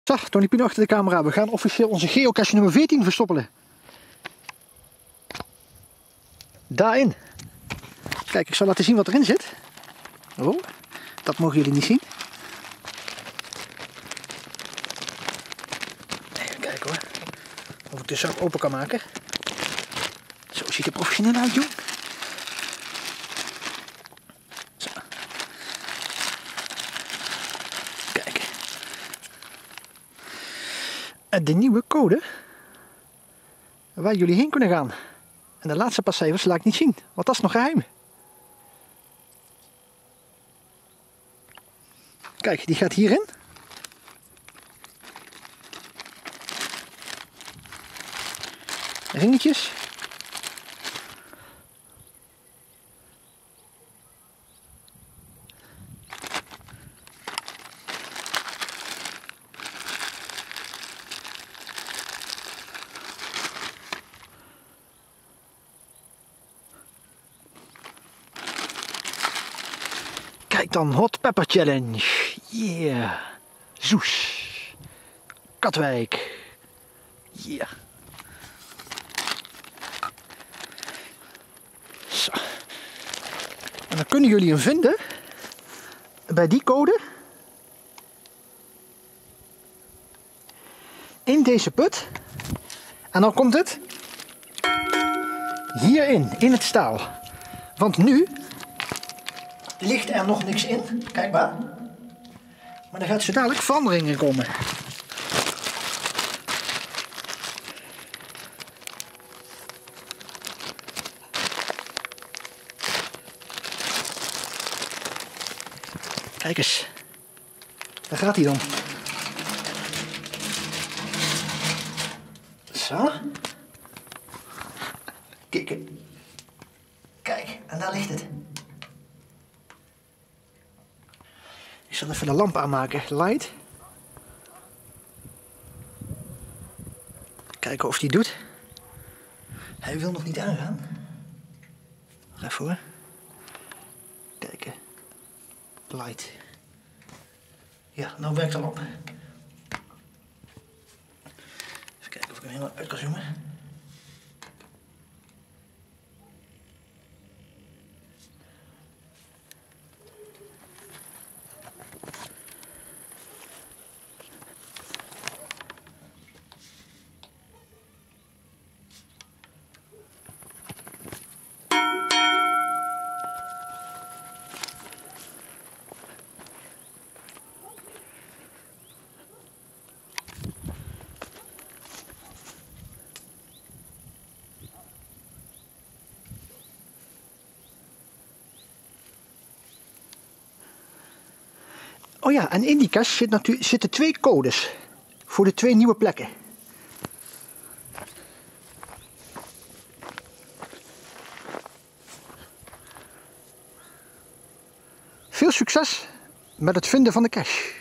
Dag, Tony Pino achter de camera. We gaan officieel onze geocache nummer 14 verstoppelen. Daarin. Kijk, ik zal laten zien wat erin zit. Oh, dat mogen jullie niet zien. Even kijken hoor. Of ik de zak open kan maken. Zo ziet het professioneel uit, joh. Zo. Kijk. De nieuwe code waar jullie heen kunnen gaan. En de laatste paar cijfers laat ik niet zien, want dat is nog geheim. Kijk, die gaat hierin. Ringetjes. Kijk dan, Hot Pepper Challenge. Yeah. Soes. Katwijk. Yeah. Zo. En dan kunnen jullie hem vinden bij die code. In deze put. En dan komt het hierin, in het staal. Want nu ligt er nog niks in, kijk maar. Maar er gaat zo dadelijk veranderingen komen. Kijk eens. Daar gaat hij dan. Zo. Kijk. Kijk, en daar ligt het. Ik zal even de lamp aanmaken. Light. Kijken of hij het doet. Hij wil nog niet aangaan. Wacht even hoor. Kijken. Light. Ja, nou werkt de lamp. Even kijken of ik hem helemaal uit kan zoomen. Oh ja, en in die kast zitten 2 codes voor de 2 nieuwe plekken. Veel succes met het vinden van de cache.